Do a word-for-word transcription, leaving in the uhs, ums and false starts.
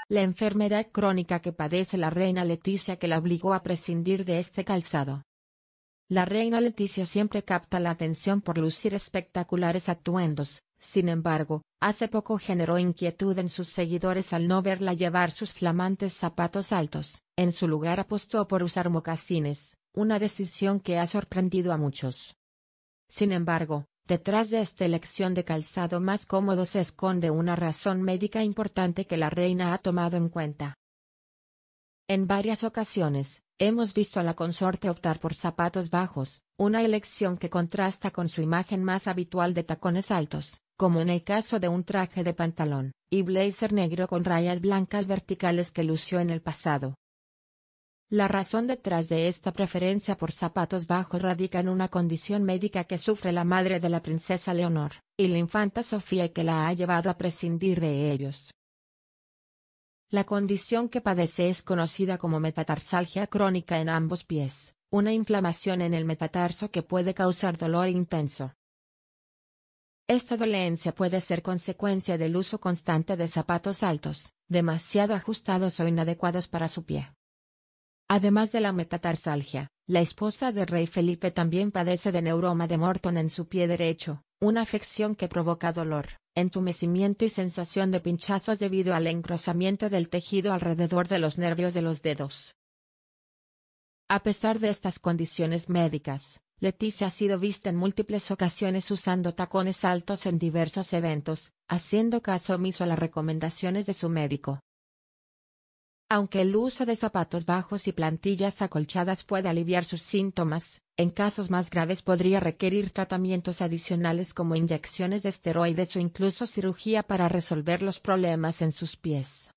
La enfermedad crónica que padece la reina Leticia que la obligó a prescindir de este calzado. La reina Leticia siempre capta la atención por lucir espectaculares atuendos, sin embargo, hace poco generó inquietud en sus seguidores al no verla llevar sus flamantes zapatos altos. En su lugar apostó por usar mocasines, una decisión que ha sorprendido a muchos. Sin embargo, detrás de esta elección de calzado más cómodo se esconde una razón médica importante que la reina ha tomado en cuenta. En varias ocasiones, hemos visto a la consorte optar por zapatos bajos, una elección que contrasta con su imagen más habitual de tacones altos, como en el caso de un traje de pantalón y blazer negro con rayas blancas verticales que lució en el pasado. La razón detrás de esta preferencia por zapatos bajos radica en una condición médica que sufre la madre de la princesa Leonor, y la infanta Sofía y que la ha llevado a prescindir de ellos. La condición que padece es conocida como metatarsalgia crónica en ambos pies, una inflamación en el metatarso que puede causar dolor intenso. Esta dolencia puede ser consecuencia del uso constante de zapatos altos, demasiado ajustados o inadecuados para su pie. Además de la metatarsalgia, la esposa del rey Felipe también padece de neuroma de Morton en su pie derecho, una afección que provoca dolor, entumecimiento y sensación de pinchazos debido al engrosamiento del tejido alrededor de los nervios de los dedos. A pesar de estas condiciones médicas, Leticia ha sido vista en múltiples ocasiones usando tacones altos en diversos eventos, haciendo caso omiso a las recomendaciones de su médico. Aunque el uso de zapatos bajos y plantillas acolchadas puede aliviar sus síntomas, en casos más graves podría requerir tratamientos adicionales como inyecciones de esteroides o incluso cirugía para resolver los problemas en sus pies.